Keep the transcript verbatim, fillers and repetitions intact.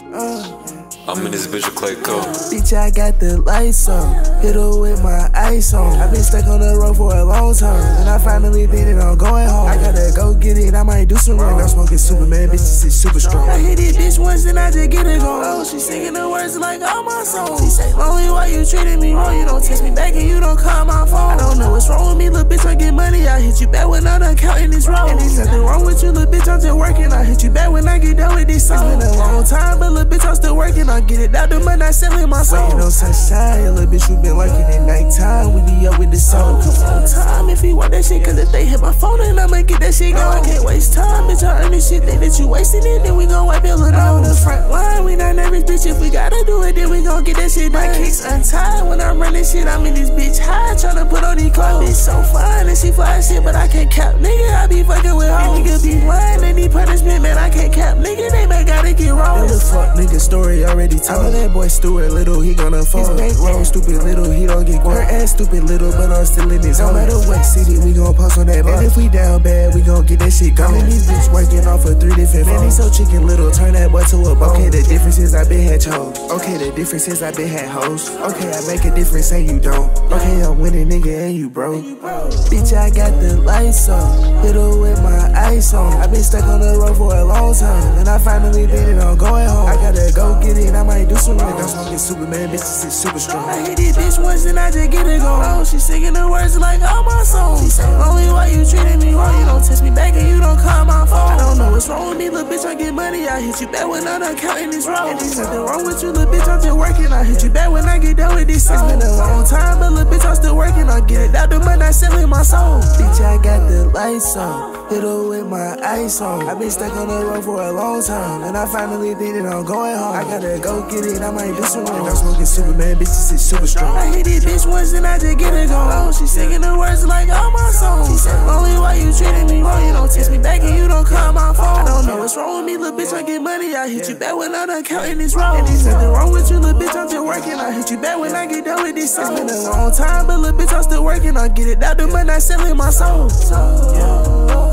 I'm in this bitch with Clay Cole. Bitch, I got the lights on, hit her with my ice on. I been stuck on the road for a long time, and I finally did it, I'm going home. I gotta go get it, I might do some wrong. I'm smoking Superman, bitches is super strong. I hit this bitch once and I just get it going. Oh, she singing the words like all my songs. She say, lonely, why you treating me wrong? You don't text me back and you don't call my phone. I don't know what's wrong with me, little bitch, I get money. I hit you back when I'm done counting this wrong. And there's nothing wrong with you, little bitch, I'm just working. I hit you back when I get done with this song. It's been a long time, but little bitch, I'm still working. I get it out the money, I selling my soul. Waiting on sunshine, little bitch, you been working at nighttime. We be up with the soul. Come on time if you want that shit, cause if they hit my phone, then I'ma get that shit going. I can't waste time, bitch, I earn this shit. Think that you wasting it, then we gon' wipe your little on the front line. We not nervous, bitch, if we gotta do it, then we gon' get that shit done. My kicks untied when I'm running shit, I'm in this bitch high, tryna put on these clothes. Bitch so fine and she fly shit, but I can't cap, nigga, I be fucking with hoes. Nigga be lying, they need punishment, man, I can't cap, nigga, they may gotta get wrong. The fuck nigga story already told. I know that boy Stuart Little, he gonna fall. His bankroll stupid little, he don't get her ass stupid little, but I'm still in this. No matter what city, we gon' post on that block. And if we down bad, we gon' get that shit going. And these bitch working off of three different phones. Man, he so chicken little, turn that boy to a bone. Okay, the difference is I been had chose. Okay, the difference is I been had hoes. Okay, I make a difference and you don't. Okay, I'm winning, nigga, and you broke. Bitch, I got the lights on, hit her with my ice on. I been stuck on the road for a long time, and I finally did it, I'm going home. I gotta go get it, I might do some wrong. I'm smoking Superman, bitches is super strong. I hit this bitch once and I just get it going. Oh, she singing the words like all my songs. She say, lonely, why you treating me wrong? You don't text me back and you don't call my phone. I don't know what's wrong with me, little bitch, I get money. I hit you back when I'm done counting this wrong. And there's nothing wrong with you, little bitch, I'm just working. I hit you back when I get done with this song. It's been a long time, but little bitch, I'm still working. I get it out the money, I selling my soul. Bitch, I got the lights on, hit her with my ice on. I been stuck on the road for a long time, and I finally did it, I'm going home. I gotta go get it, I might do some wrong. I'm smoking Superman, bitches is super strong. I hit this bitch once and I just get it going. Oh, she singing the words like all my songs. She say, lonely, why you treating me wrong? You don't text me back and you don't call my phone. I don't know what's wrong with me, little bitch, I get money. I hit you back when I'm done counting this wrong. And there's nothing wrong with you, little bitch, I'm just working. I hit you back when I get done with this song. It's been a long time, but little bitch, I'm still working. I get it out the money, I selling my soul. So, yeah.